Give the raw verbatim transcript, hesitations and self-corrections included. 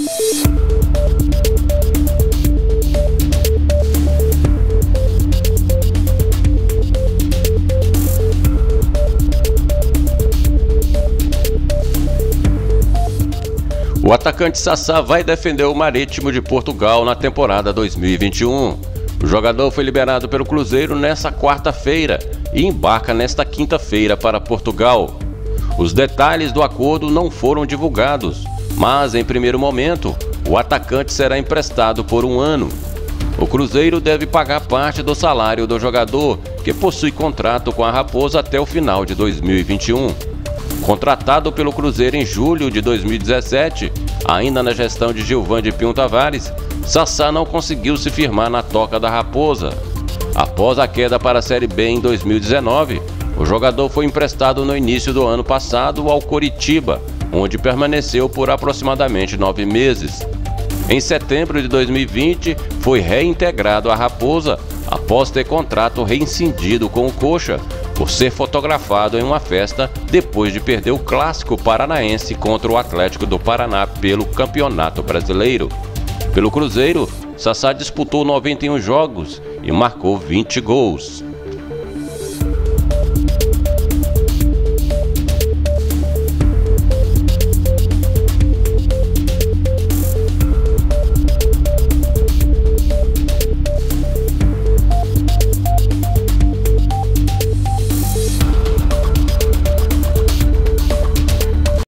O atacante Sassá vai defender o Marítimo de Portugal na temporada dois mil e vinte e um. O jogador foi liberado pelo Cruzeiro nesta quarta-feira e embarca nesta quinta-feira para Portugal. Os detalhes do acordo não foram divulgados, mas em primeiro momento, o atacante será emprestado por um ano. O Cruzeiro deve pagar parte do salário do jogador, que possui contrato com a Raposa até o final de dois mil e vinte e um. Contratado pelo Cruzeiro em julho de dois mil e dezessete, ainda na gestão de Gilvan de Pinho Tavares, Sassá não conseguiu se firmar na toca da Raposa. Após a queda para a Série B em dois mil e dezenove, o jogador foi emprestado no início do ano passado ao Coritiba, onde permaneceu por aproximadamente nove meses. Em setembro de dois mil e vinte, foi reintegrado à Raposa após ter contrato rescindido com o Coxa, por ser fotografado em uma festa depois de perder o Clássico Paranaense contra o Atlético do Paraná pelo Campeonato Brasileiro. Pelo Cruzeiro, Sassá disputou noventa e um jogos e marcou vinte gols.